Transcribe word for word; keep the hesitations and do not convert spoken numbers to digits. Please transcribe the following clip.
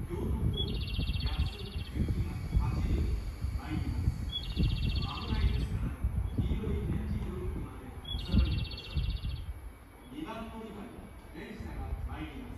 京都方面、安す、雪が走り参ります。危ないですから、黄色い点字色の車でお下がりください。にばん乗り場に電車が参ります。